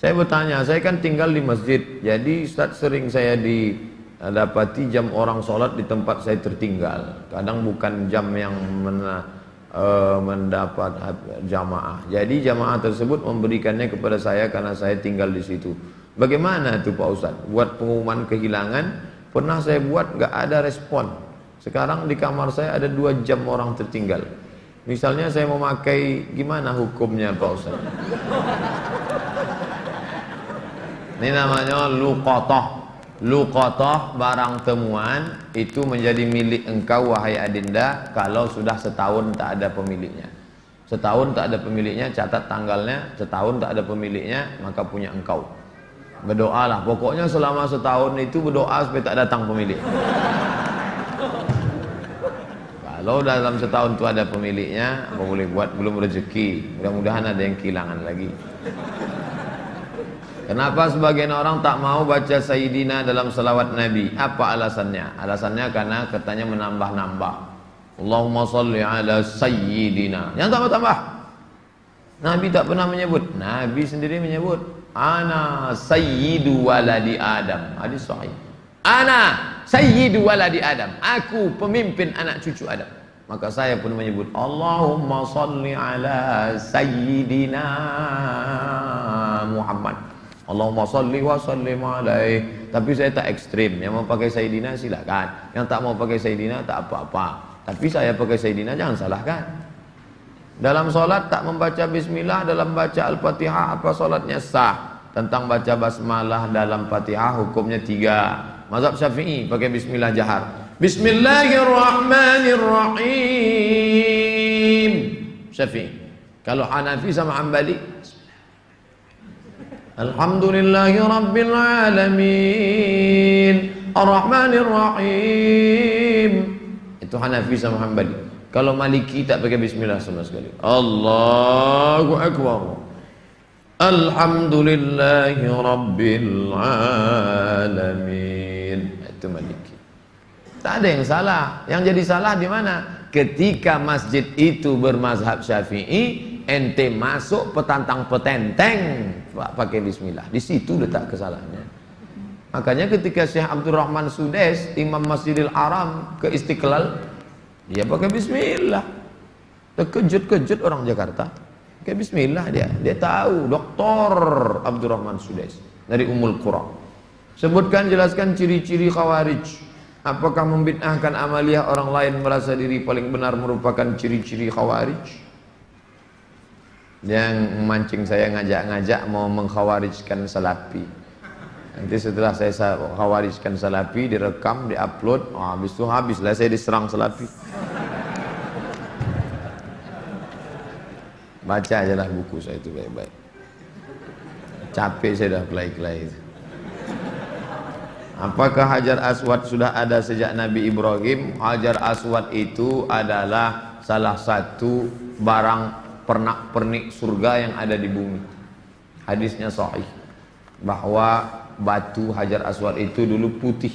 Saya bertanya, saya kan tinggal di masjid, jadi Ustaz sering saya dapati jam orang sholat di tempat saya tertinggal. Kadang bukan jam yang mendapat jamaah. Jadi jamaah tersebut memberikannya kepada saya karena saya tinggal di situ. Bagaimana itu Pak Ustaz? Buat pengumuman kehilangan, pernah saya buat nggak ada respon. Sekarang di kamar saya ada 2 jam orang tertinggal. Misalnya saya mau pakai, gimana hukumnya Pak Ustaz? Ini namanya luqatah. Luqatah, barang temuan itu menjadi milik engkau wahai adinda kalau sudah setahun tak ada pemiliknya. Setahun tak ada pemiliknya, catat tanggalnya. Setahun tak ada pemiliknya, maka punya engkau. Berdoalah, pokoknya selama setahun itu berdoa supaya tak datang pemilik. Kalau dalam setahun itu ada pemiliknya, apa boleh buat, belum rezeki. Mudah-mudahan ada yang kehilangan lagi. Kenapa sebagian orang tak mau baca Sayyidina dalam salawat Nabi? Apa alasannya? Alasannya karena katanya menambah-nambah. Allahumma salli ala Sayyidina. Yang tambah-tambah. Nabi tak pernah menyebut. Nabi sendiri menyebut. Ana Sayyidu waladi Adam. Hadis sahih. Ana Sayyidu waladi Adam. Aku pemimpin anak cucu Adam. Maka saya pun menyebut Allahumma salli ala Sayyidina Muhammad. Allahumma salli wa sallim alaih. Tapi saya tak ekstrim. Yang mau pakai Sayyidina silakan. Yang tak mau pakai Sayyidina tak apa-apa. Tapi saya pakai Sayyidina jangan salahkan. Dalam solat tak membaca bismillah dalam baca al-fatihah, apa solatnya sah? Tentang baca basmalah dalam fatihah hukumnya 3. Mazhab Syafi'i pakai bismillah jahar. Bismillahirrahmanirrahim. Syafi'i. Kalau Hanafi sama Hambali, Alhamdulillahi Rabbil Alamin Ar-Rahmanir Rahim. Itu Hanafi sama Hambali. Kalau Maliki tak pakai bismillah sama sekali. Allahu Akbar. Alhamdulillahi Rabbil Alamin. Itu Maliki. Tak ada yang salah. Yang jadi salah di mana? Ketika masjid itu bermazhab Syafi'i, ente masuk petantang petenteng pakai bismillah. Di situ letak kesalahannya. Makanya ketika Syekh Abdurrahman Sudes, Imam Masjidil Haram ke Istiqlal, dia pakai bismillah. Terkejut-kejut orang Jakarta. Pakai bismillah dia. Dia tahu Dr. Abdurrahman Sudes dari Ummul Qura. Sebutkan, jelaskan ciri-ciri Khawarij. Apakah membid'ahkan amaliyah orang lain merasa diri paling benar merupakan ciri-ciri Khawarij? Yang memancing saya ngajak-ngajak mau mengkhawarijkan Salafi. Nanti setelah saya khawarijkan Salafi, direkam, diupload, habis itu habislah saya diserang Salafi. Baca aja lah buku saya itu baik-baik. Capek saya dah kelai-kelai itu. Apakah Hajar Aswad sudah ada sejak Nabi Ibrahim? Hajar Aswad itu adalah salah satu barang pernak-pernik surga yang ada di bumi. Hadisnya sahih bahwa batu Hajar Aswad itu dulu putih,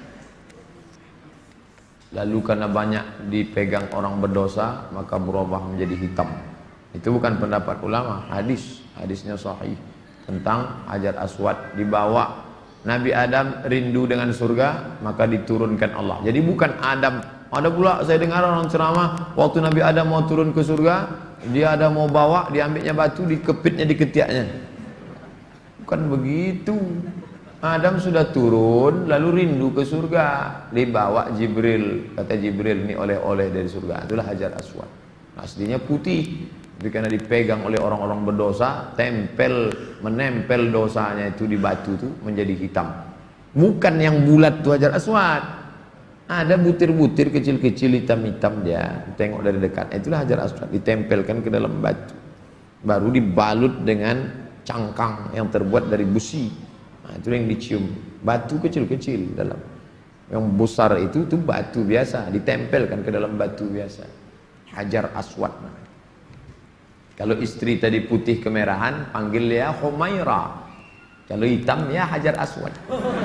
lalu karena banyak dipegang orang berdosa maka berubah menjadi hitam. Itu bukan pendapat ulama, hadisnya sahih tentang Hajar Aswad. Dibawa Nabi Adam rindu dengan surga, maka diturunkan Allah. Jadi bukan Adam. Ada pula saya dengar orang ceramah, waktu Nabi Adam mau turun ke surga, dia ada mau bawa, diambilnya batu, dikepitnya di ketiaknya. Bukan begitu. Adam sudah turun, lalu rindu ke surga, dibawa Jibril. Kata Jibril, ini oleh-oleh dari surga. Itulah Hajar Aswad. Aslinya putih, tapi karena dipegang oleh orang-orang berdosa, menempel dosanya itu di batu itu menjadi hitam. Bukan yang bulat itu Hajar Aswad. Ada butir-butir kecil-kecil hitam-hitam dia. Tengok dari dekat. Itulah Hajar Aswad. Ditempelkan ke dalam batu. Baru dibalut dengan cangkang yang terbuat dari besi. Nah, itu yang dicium. Batu kecil-kecil dalam. Yang besar itu batu biasa. Ditempelkan ke dalam batu biasa. Hajar Aswad. Kalau istri tadi putih kemerahan, panggil dia Humaira. Kalau hitam ya Hajar Aswad.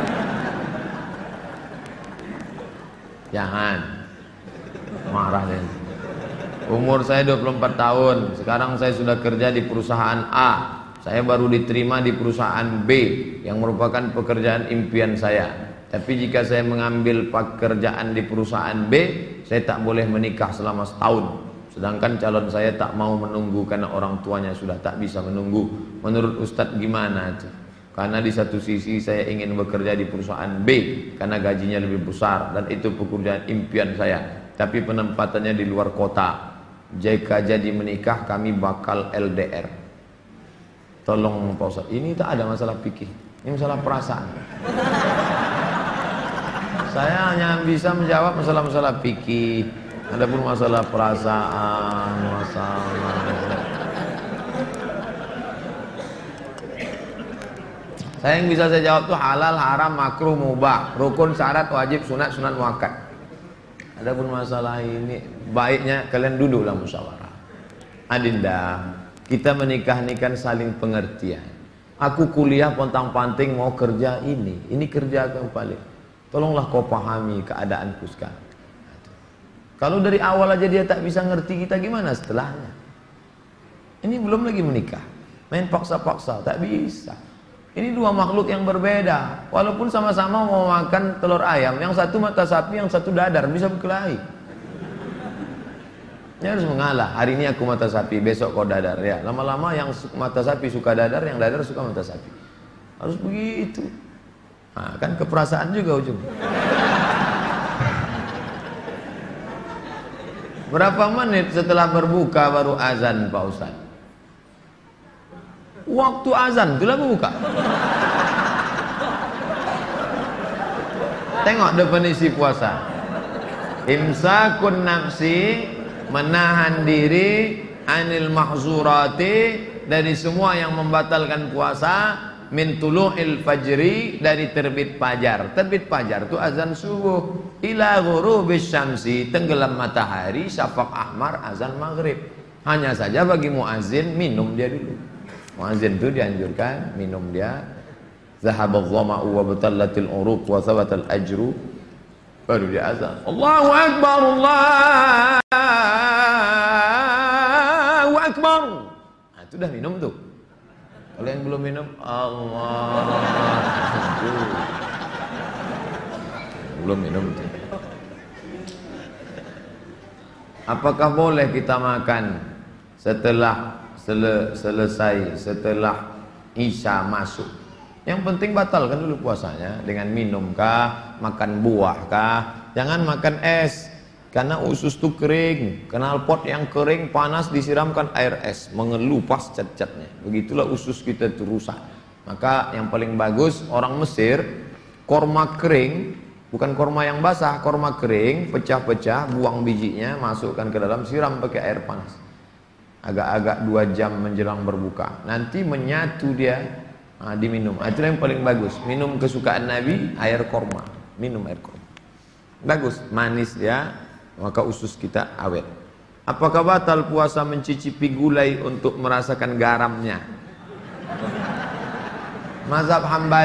Jangan marah deh. Umur saya 24 tahun. Sekarang saya sudah kerja di perusahaan A. Saya baru diterima di perusahaan B yang merupakan pekerjaan impian saya. Tapi jika saya mengambil pekerjaan di perusahaan B, saya tak boleh menikah selama setahun. Sedangkan calon saya tak mau menunggu karena orang tuanya sudah tak bisa menunggu. Menurut Ustadz gimana? Karena di satu sisi saya ingin bekerja di perusahaan B karena gajinya lebih besar dan itu pekerjaan impian saya. Tapi penempatannya di luar kota. Jika jadi menikah kami bakal LDR. Tolong Pak Ustadz, ini tak ada masalah fikih, ini masalah perasaan. Saya hanya bisa menjawab masalah-masalah fikih. Adapun masalah perasaan, saya yang bisa saya jawab tuh halal, haram, makruh, mubah, rukun, syarat, wajib, sunat, sunat muakkad. Adapun masalah ini baiknya kalian duduklah musyawarah. Adinda, kita menikah ini kan saling pengertian. Aku kuliah pontang-panting mau kerja ini kerja yang paling. Tolonglah kau pahami keadaanku sekarang. Kalau dari awal aja dia tak bisa ngerti kita, gimana setelahnya? Ini belum lagi menikah, main paksa-paksa, tak bisa. Ini dua makhluk yang berbeda. Walaupun sama-sama mau makan telur ayam, yang satu mata sapi, yang satu dadar, bisa berkelahi. Ini harus mengalah. Hari ini aku mata sapi, besok kau dadar. Ya, lama-lama yang mata sapi suka dadar, yang dadar suka mata sapi. Harus begitu. Nah, kan keperasaan juga ujung. Berapa menit setelah berbuka baru azan Pak Ustaz? Waktu azan itulah berbuka. Tengok definisi puasa. Imsakun nafsi, menahan diri, anil mahzurati, dari semua yang membatalkan puasa, min tulu'il fajri, dari terbit fajar. Terbit fajar itu azan subuh, ila ghurubis syamsi, tenggelam matahari, syafaq ahmar, azan maghrib. Hanya saja bagi muazin minum dia dulu. Muazin itu dianjurkan minum dia. Zahabadh dhama'u wa batallatil uruq wa thabatal ajru, baru dia azan. Allahu akbar, Allahu akbar. Nah, itu dah minum tuh. Kalau yang belum minum, Allah, belum minum. Apakah boleh kita makan setelah selesai, setelah Isya masuk? Yang penting batalkan dulu puasanya dengan minum kah, makan buah kah. Jangan makan es, karena usus itu kering. Knalpot yang kering panas disiramkan air es, mengelupas cat-catnya. Begitulah usus kita itu rusak. Maka yang paling bagus orang Mesir, korma kering, bukan korma yang basah, korma kering, pecah-pecah, buang bijinya, masukkan ke dalam, siram pakai air panas. Agak-agak 2 jam menjelang berbuka. Nanti menyatu dia, diminum. Itulah yang paling bagus. Minum kesukaan Nabi, air korma. Minum air korma. Bagus, manis dia. Maka usus kita awet. Apakah batal puasa mencicipi gulai untuk merasakan garamnya? Mazhab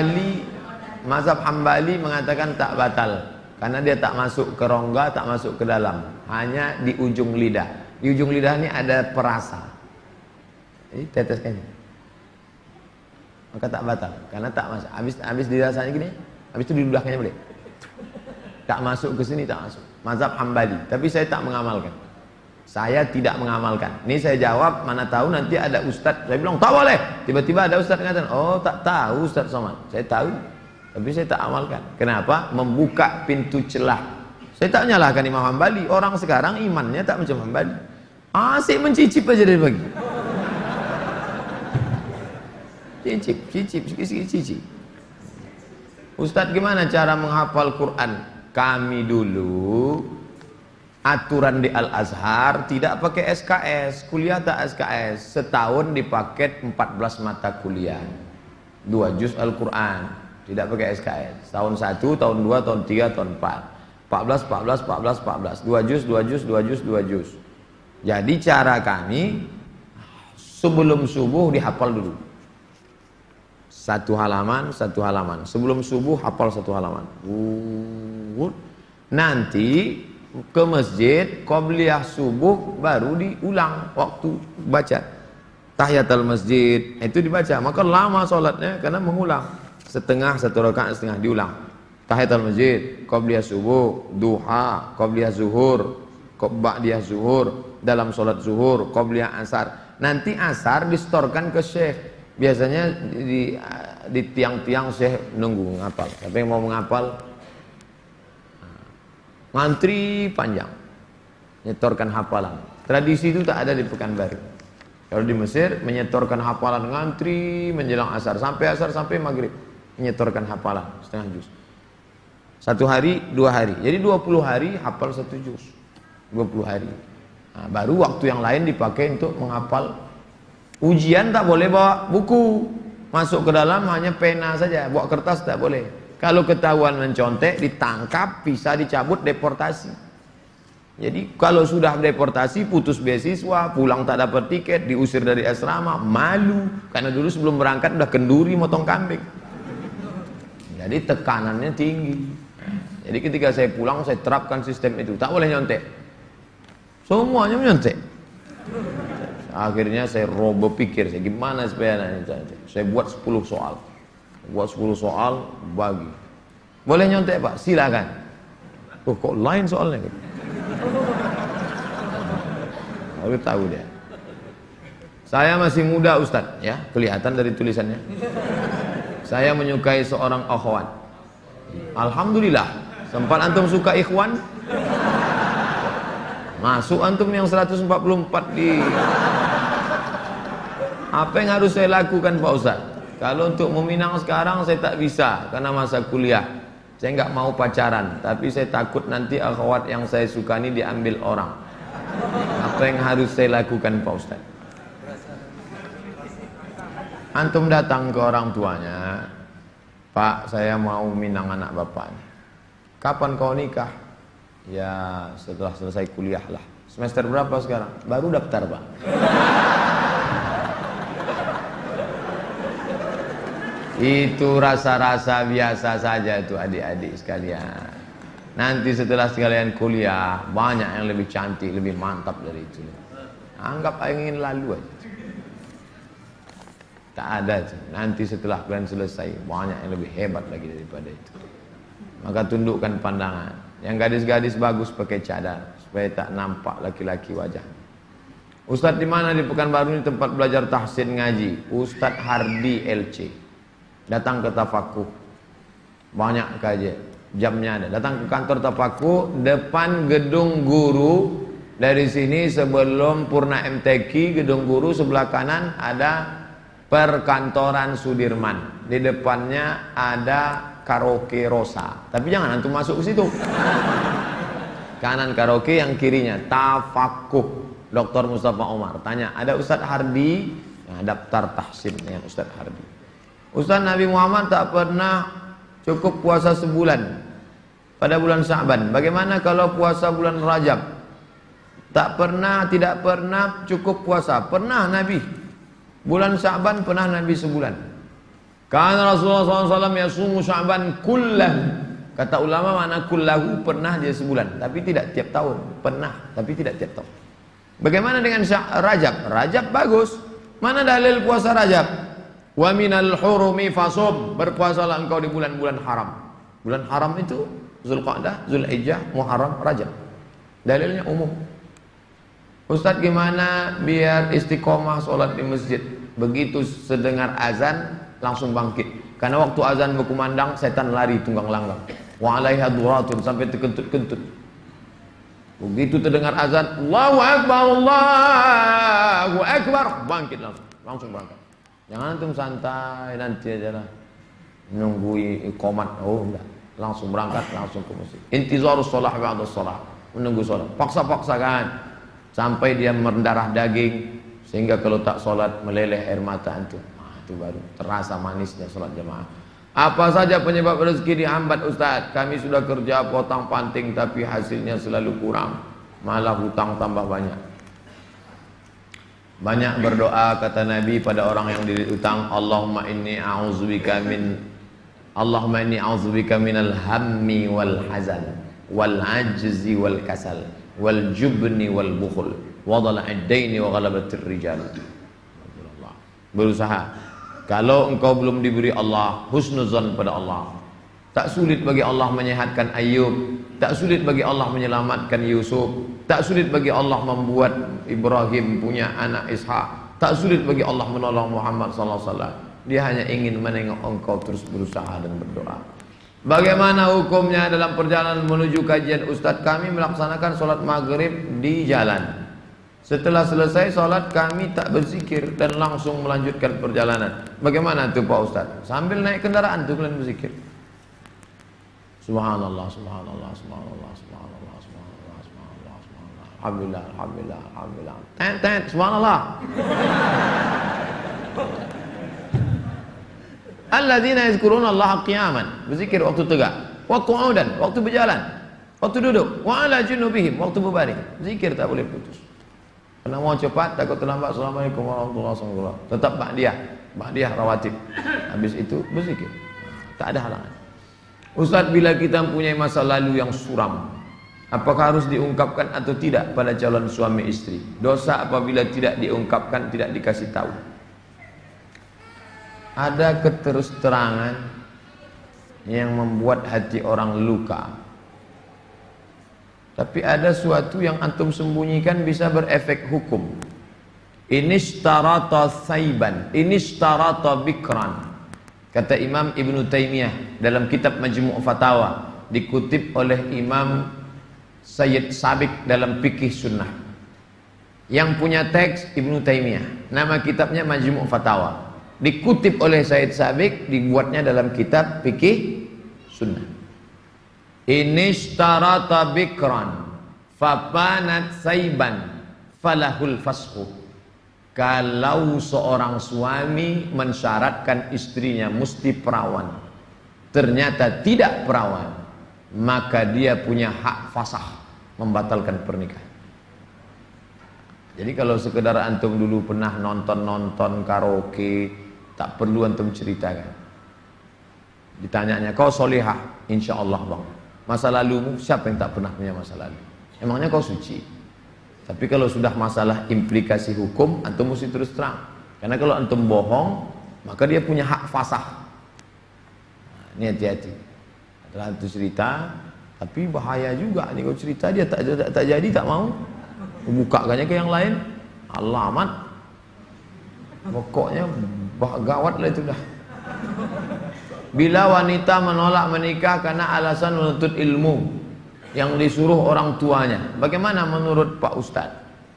Hambali mengatakan tak batal, karena dia tak masuk ke rongga, tak masuk ke dalam, hanya di ujung lidah. Di ujung lidah ini ada perasa. Jadi teteskan. Maka tak batal, karena tak masuk. Habis dirasanya gini, habis itu diludahkannya boleh. Tak masuk ke sini, tak masuk. Mazhab Hambali, tapi saya tak mengamalkan. Saya tidak mengamalkan. Ini saya jawab, mana tahu nanti ada ustadz. Saya bilang tak boleh. Tiba-tiba ada ustadz mengatakan, oh tak tahu Ustadz Somad. Saya tahu, tapi saya tak amalkan. Kenapa? Membuka pintu celah. Saya tak menyalahkan Imam Hambali. Orang sekarang imannya tak macam Hambali. Asik mencicip aja dari pagi. Cicip, sikit-sikit cicip. Ustadz gimana cara menghafal Quran? Kami dulu aturan di Al-Azhar tidak pakai SKS, kuliah tak SKS, setahun dipaket 14 mata kuliah, 2 juz Al-Quran, tidak pakai SKS, tahun 1, tahun 2, tahun 3, tahun 4, 14, 2 juz. Jadi cara kami sebelum subuh dihafal dulu. Satu halaman. Sebelum subuh hafal 1 halaman. Nanti ke masjid, qobliyah subuh baru diulang waktu baca. tahiyatul masjid itu dibaca, maka lama sholatnya karena mengulang setengah, satu rakaat setengah diulang. Tahiyatul masjid, qabliyah subuh, duha, qabliyah zuhur, ba'diyah zuhur, dalam sholat zuhur, qabliyah asar. Nanti asar distorkan ke syekh. Biasanya di tiang-tiang syekh nunggu ngapal. Tapi yang mau menghafal ngantri panjang, nyetorkan hafalan. Tradisi itu tak ada di Pekanbaru. Kalau di Mesir menyetorkan hafalan ngantri menjelang asar sampai maghrib, menyetorkan hafalan setengah juz. 1 hari 2 hari, jadi 20 hari hafal 1 juz, 20 hari. Nah, baru waktu yang lain dipakai untuk menghafal. Ujian tak boleh bawa buku, masuk ke dalam hanya pena saja, bawa kertas tak boleh. Kalau ketahuan mencontek, ditangkap, bisa dicabut, deportasi. Jadi kalau sudah deportasi, putus beasiswa, pulang tak dapat tiket, diusir dari asrama, malu. Karena dulu sebelum berangkat udah kenduri motong kambing. Jadi tekanannya tinggi. Jadi ketika saya pulang, saya terapkan sistem itu, tak boleh nyontek. Semuanya menyontek. Akhirnya saya berpikir, saya gimana supaya saya buat 10 soal. Buat 10 soal, bagi. Boleh nyontek Pak? Silakan. Oh, kok lain soalnya? Baru tahu dia. Saya masih muda Ustadz, ya, kelihatan dari tulisannya. Saya menyukai seorang akhwat. Alhamdulillah. Sempat antum suka ikhwan? Masuk antum yang 144 di. Apa yang harus saya lakukan Pak Ustadz? Kalau untuk meminang sekarang saya tak bisa karena masa kuliah. Saya nggak mau pacaran, tapi saya takut nanti akhwat yang saya suka ini diambil orang. Apa yang harus saya lakukan Pak Ustadz? Antum datang ke orang tuanya, Pak, saya mau minang anak bapaknya. Kapan kau nikah? Ya setelah selesai kuliah lah. Semester berapa sekarang? Baru daftar Pak. Itu rasa-rasa biasa saja itu adik-adik sekalian. Nanti setelah sekalian kuliah, banyak yang lebih cantik, lebih mantap dari itu. Anggap ingin lalu aja. Tak ada. Nanti setelah kalian selesai, banyak yang lebih hebat lagi daripada itu. Maka tundukkan pandangan. Yang gadis-gadis bagus pakai cadar supaya tak nampak laki-laki wajah. Ustadz di mana di Pekanbaru ini tempat belajar tahsin ngaji? Ustadz Hardi LC. Datang ke Tafakuh. Banyak kajian. Jamnya ada. Datang ke kantor Tafakuh depan gedung guru. Dari sini sebelum Purna MTQ, gedung guru sebelah kanan ada perkantoran Sudirman. Di depannya ada karaoke Rosa. Tapi jangan antum masuk ke situ. Kanan karaoke, yang kirinya Tafakuh. Dr. Mustafa Omar. Tanya, ada Ustadz Hardi? Nah, daftar tahsin dengan Ustadz Hardi. Ustadz, Nabi Muhammad tak pernah cukup puasa sebulan pada bulan Sya'ban. Bagaimana kalau puasa bulan Rajab? Tak pernah, tidak pernah cukup puasa. Pernah Nabi. Bulan Sya'ban pernah Nabi sebulan. Karena Rasulullah SAW yasumu Sya'ban kullahu. Kata ulama makna kullahu, pernah dia sebulan. Tapi tidak tiap tahun. Pernah, tapi tidak tiap tahun. Bagaimana dengan Rajab? Rajab bagus. Mana dalil puasa Rajab? Wa minal hurumi fasum. Berpuasalah engkau di bulan-bulan haram. Bulan haram itu Zulqa'dah, Zulhijjah, Muharram, Rajab. Dalilnya umum. Ustadz, gimana biar istiqomah sholat di masjid? Begitu sedengar azan langsung bangkit. Karena waktu azan berkumandang setan lari tunggang langgang. Wa 'alaiha duratun, sampai terkentut-kentut. Begitu terdengar azan, Allahu Akbar, Allahu Akbar, bangkit langsung berangkat. Jangan antum santai nanti aja lah nunggu iqamat. Oh enggak, langsung berangkat, langsung ke masjid. Intizarus shalah ba'da shalah, menunggu salat. Paksa-paksakan sampai dia mendarah daging sehingga kalau tak salat meleleh air mata antum. Itu baru terasa manisnya salat jamaah. Apa saja penyebab rezeki dihambat Ustaz? Kami sudah kerja potong panting tapi hasilnya selalu kurang, malah hutang tambah banyak. Banyak berdoa kata Nabi pada orang yang dililit utang, Allahumma inni a'udzubika minal hammi wal hazan wal ajzi wal kasal wal jubni wal bukhul wa dhala'id daini wa ghalabatir rijal. berusaha. Kalau engkau belum diberi Allah, husnuzan pada Allah. Tak sulit bagi Allah menyehatkan Ayub, tak sulit bagi Allah menyelamatkan Yusuf, tak sulit bagi Allah membuat Ibrahim punya anak Ishak, tak sulit bagi Allah menolong Muhammad sallallahu alaihi wasallam. Dia hanya ingin menengok engkau terus berusaha dan berdoa. Bagaimana hukumnya dalam perjalanan menuju kajian Ustadz? Kami melaksanakan sholat maghrib di jalan. Setelah selesai sholat kami tak berzikir dan langsung melanjutkan perjalanan. Bagaimana itu Pak Ustadz? Sambil naik kendaraan tuh kalian berzikir. Subhanallah, subhanallah, subhanallah, subhanallah, subhanallah, subhanallah, subhanallah. Alhamdulillah, alhamdulillah, alhamdulillah. Tet, subhanallah. Alladzina yazkuruna Allah qiyaman, berzikir waktu tegak, wa qu'udan, waktu berjalan, waktu duduk, wa ala junubihim, waktu berbaring. Zikir tak boleh putus. Karena mau cepat takut terlambat. Assalamualaikum warahmatullahi wabarakatuh. Tetap ba'diyah rawatib. Habis itu berzikir. Tak ada halangan. Ustaz, bila kita mempunyai masa lalu yang suram, apakah harus diungkapkan atau tidak pada calon suami istri? Dosa apabila tidak diungkapkan, tidak dikasih tahu. Ada keterus-terangan yang membuat hati orang luka. Tapi ada suatu yang antum sembunyikan bisa berefek hukum. Inishtarata saiban, inishtarata bikran. Kata Imam Ibn Taymiyah dalam kitab Majmu' Fatawa, dikutip oleh Imam Sayyid Sabiq dalam Fikih Sunnah. Yang punya teks Ibn Taymiyah, nama kitabnya Majmu' Fatawa. Dikutip oleh Sayyid Sabiq, dibuatnya dalam kitab Fikih Sunnah. Inishtarata bikran fapanat saiban falahul fashu. Kalau seorang suami mensyaratkan istrinya mesti perawan, ternyata tidak perawan, maka dia punya hak fasah membatalkan pernikahan. Jadi kalau sekedar antum dulu pernah nonton karaoke, tak perlu antum ceritakan. Ditanyanya, kau solihah? Insya Allah bang. Masa lalumu, siapa yang tak pernah punya masa lalu? Emangnya kau suci? Tapi kalau sudah masalah implikasi hukum, antum mesti terus terang. Karena kalau antum bohong, maka dia punya hak fasah. Nah, ini hati-hati. Setelah itu cerita, tapi bahaya juga. Ini kalau cerita dia tak jadi, tak mau. Bukakannya ke yang lain, alamat. Pokoknya gawat lah itu dah. Bila wanita menolak menikah karena alasan menuntut ilmu yang disuruh orang tuanya, bagaimana menurut Pak Ustadz?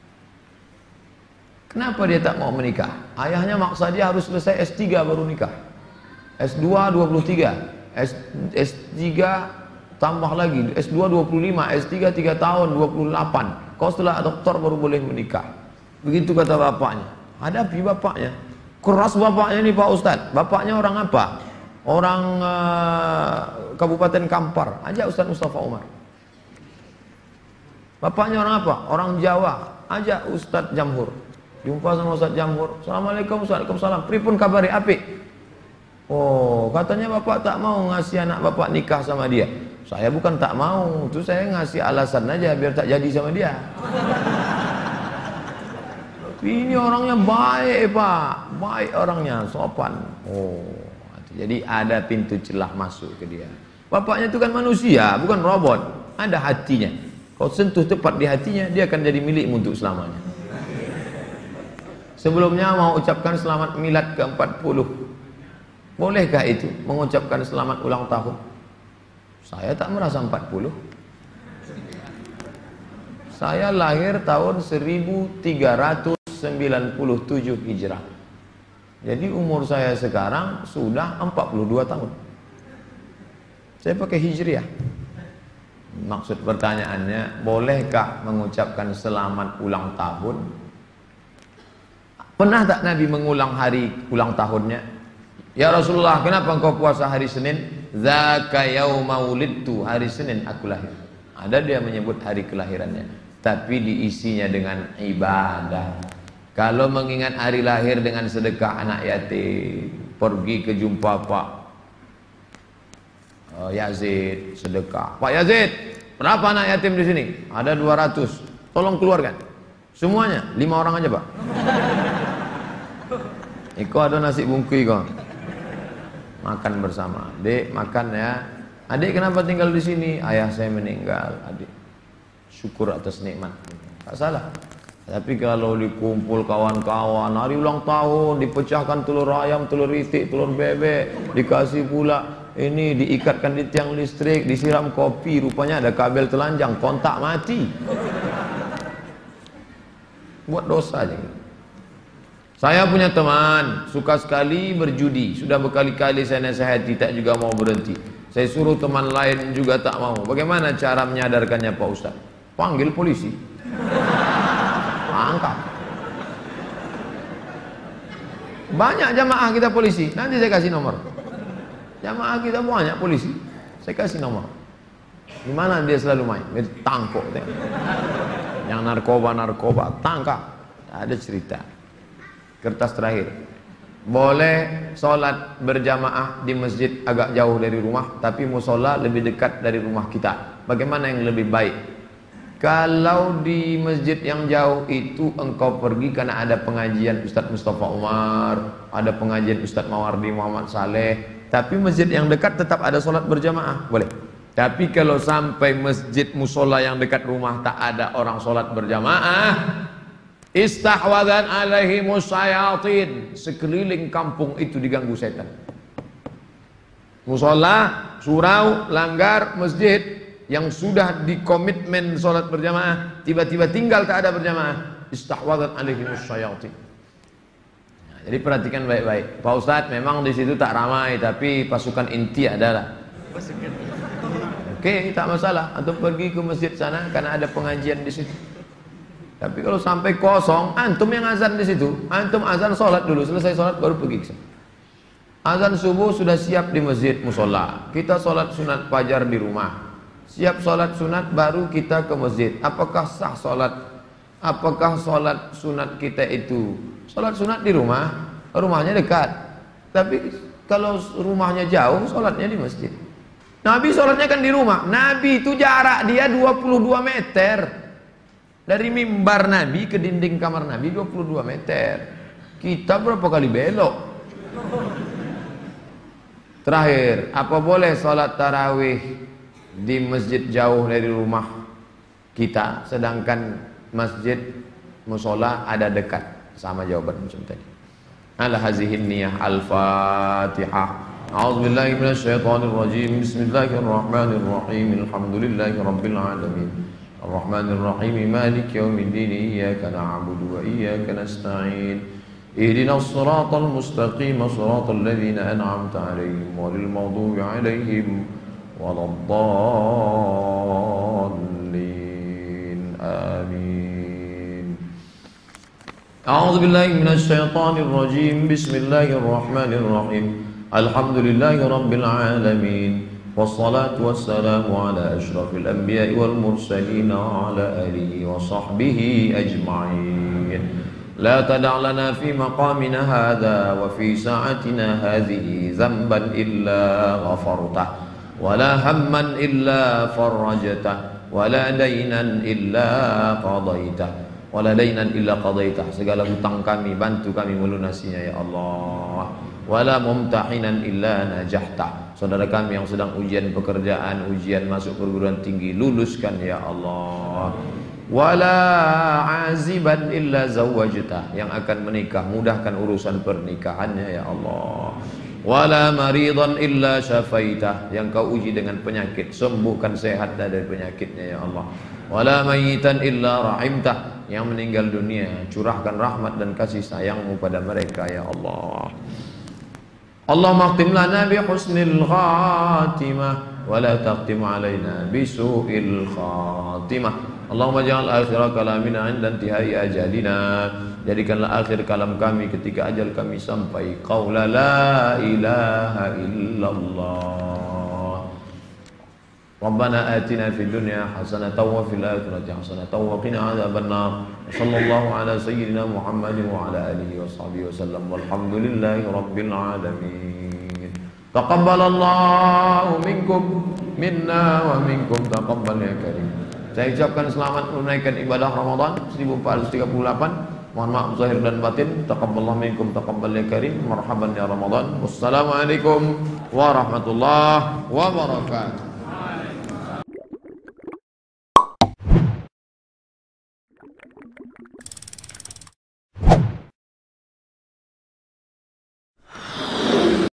Kenapa dia tak mau menikah? Ayahnya maksa dia harus selesai S3 baru nikah. S2 23, S3 tambah lagi, S2 25, S3 3 tahun 28. Kau setelah doktor baru boleh menikah. Begitu kata bapaknya. Hadapi bapaknya. Keras bapaknya nih Pak Ustadz. Bapaknya orang apa? Orang Kabupaten Kampar. Ajak Ustadz Mustafa Umar. Bapaknya orang apa? Orang Jawa. Ajak Ustadz Jamhur. Jumpa sama Ustadz Jamhur. Assalamualaikum, Waalaikumsalam. Pripun kabari apik? Oh, katanya bapak tak mau ngasih anak bapak nikah sama dia. Saya bukan tak mau, itu saya ngasih alasan aja biar tak jadi sama dia. Ini orangnya baik Pak, baik orangnya, sopan. Oh, jadi ada pintu celah masuk ke dia. Bapaknya itu kan manusia, bukan robot. Ada hatinya. Kau sentuh tepat di hatinya, dia akan jadi milikmu untuk selamanya. Sebelumnya mau ucapkan selamat milad ke-40. Bolehkah itu mengucapkan selamat ulang tahun? Saya tak merasa 40. Saya lahir tahun 1397 Hijrah. Jadi umur saya sekarang sudah 42 tahun. Saya pakai Hijriah. Maksud pertanyaannya, bolehkah mengucapkan selamat ulang tahun? Pernah tak Nabi mengulang hari ulang tahunnya? Ya Rasulullah, kenapa engkau puasa hari Senin? Zaka yauma wulidtu, hari Senin aku lahir. Ada dia menyebut hari kelahirannya, tapi diisinya dengan ibadah. Kalau mengingat hari lahir dengan sedekah anak yatim, pergi ke jumpa Pak Yazid, sedekah. Pak Yazid, berapa anak yatim di sini? Ada 200. Tolong keluarkan. Semuanya, 5 orang aja Pak. Iko ada nasi bungkui kok. Makan bersama. Dek, makan ya. Adik kenapa tinggal di sini? Ayah saya meninggal, adik. Syukur atas nikmat. Tak salah. Tapi kalau dikumpul kawan-kawan, hari ulang tahun, dipecahkan telur ayam, telur itik, telur bebek, dikasih pula ini, diikatkan di tiang listrik, disiram kopi, rupanya ada kabel telanjang, kontak mati. Buat dosa aja. Saya punya teman, suka sekali berjudi, sudah berkali-kali saya nasihati, tak juga mau berhenti. Saya suruh teman lain juga tak mau. Bagaimana cara menyadarkannya Pak Ustaz? Panggil polisi. Angkat. Banyak jamaah kita polisi. Nanti saya kasih nomor. Jamaah kita banyak polisi. Saya kasih nomor. Di mana dia selalu main? Dia tangkap. Yang narkoba tangkap. Ada cerita. Kertas terakhir. Boleh sholat berjamaah di masjid agak jauh dari rumah, tapi musola lebih dekat dari rumah kita. Bagaimana yang lebih baik? Kalau di masjid yang jauh itu engkau pergi karena ada pengajian Ustadz Mustafa Umar, ada pengajian Ustadz Mawardi Muhammad Saleh, tapi masjid yang dekat tetap ada sholat berjamaah, boleh. Tapi kalau sampai masjid musola yang dekat rumah tak ada orang sholat berjamaah, istahwadan alaihimus syayatin, sekeliling kampung itu diganggu setan. Musola, surau, langgar, masjid yang sudah dikomitmen sholat berjamaah, tiba-tiba tinggal tak ada berjamaah, istahwadat alaihimus syayatin. Nah, jadi perhatikan baik-baik. Pak Ustadz, memang di situ tak ramai, tapi pasukan inti adalah. Oke, tak masalah. Antum pergi ke masjid sana karena ada pengajian di situ. Tapi kalau sampai kosong, antum yang azan di situ, antum azan sholat dulu, selesai sholat baru pergi ke sana. Azan subuh sudah siap di masjid musola. Kita sholat sunat fajar di rumah. Siap sholat sunat baru kita ke masjid. Apakah sah sholat? Apakah sholat sunat kita itu sholat sunat di rumah? Rumahnya dekat. Tapi kalau rumahnya jauh, sholatnya di masjid. Nabi sholatnya kan di rumah. Nabi itu jarak dia 22 meter. Dari mimbar Nabi ke dinding kamar Nabi 22 meter. Kita berapa kali belok? Terakhir, apa boleh sholat tarawih di masjid jauh dari rumah kita, sedangkan masjid musola ada dekat? Sama jawaban macam tadi. Ala hazihin niyah. Al-Fatihah. A'udzubillahi minasyaitonirrajim. Bismillahirrahmanirrahim. Alhamdulillahi rabbil alamin. Ar-Rahmanirrahim. Maliki yaumiddin. Iyyaka na'budu wa iyyaka nasta'in. Ihdinas siratal mustaqim. Siratal ladzina an'amta 'alaihim ghairil maghdubi 'alaihim waladdallin. Amin. A'udzu billahi minasyaitonir rajim. Bismillahirrahmanirrahim. Alhamdulillahi rabbil alamin. Wassalatu wassalamu ala asyrafil anbiya'i wal mursalin wa ala alihi wa sahbihi ajma'in. La tada' lana fi maqamina hadha wa fi sa'atina hadhihi dhanban illa ghafartah, wala hamman illa farajtah, wala dainan illa qadaitah, wala dainan illa qadaitah. Segala hutang kami bantu kami melunasinya ya Allah. Wala mumtahinan illa najahtah. Saudara kami yang sedang ujian pekerjaan, ujian masuk perguruan tinggi, luluskan ya Allah. Wala aziban illa zawwajtah. Yang akan menikah, mudahkan urusan pernikahannya ya Allah. Wala maridan illa syafaitah. Yang kau uji dengan penyakit, sembuhkan, sehat dari penyakitnya ya Allah. Wala mayitan illa rahimtah. Yang meninggal dunia, curahkan rahmat dan kasih sayangmu pada mereka ya Allah. Allahumma khtim lana bi husnil khatimah wa la taqtim alaina bi su'il khatimah. Allahumma ja'al akhir kalamina 'inda intihai ajalina. Jadikanlah akhir kalam kami ketika ajal kami sampai. Qaula la ilaha illallah. Rabbana atina fid dunya hasanatan wa fil akhirati hasanatan wa qina adzabannar. Sallallahu ala sayyidina Muhammadin wa ala alihi wa sahbihi wasallam. Walhamdulillahi rabbil alamin. Taqabbalallahu minkum minna wa minkum taqabbal ya karim. Saya ucapkan selamat menunaikan ibadah Ramadan 1438 Mohon maaf zahir dan batin. Taqabbalallahu minkum taqabbal ya karim. Marhaban ya Ramadan. Wassalamualaikum warahmatullahi wabarakatuh.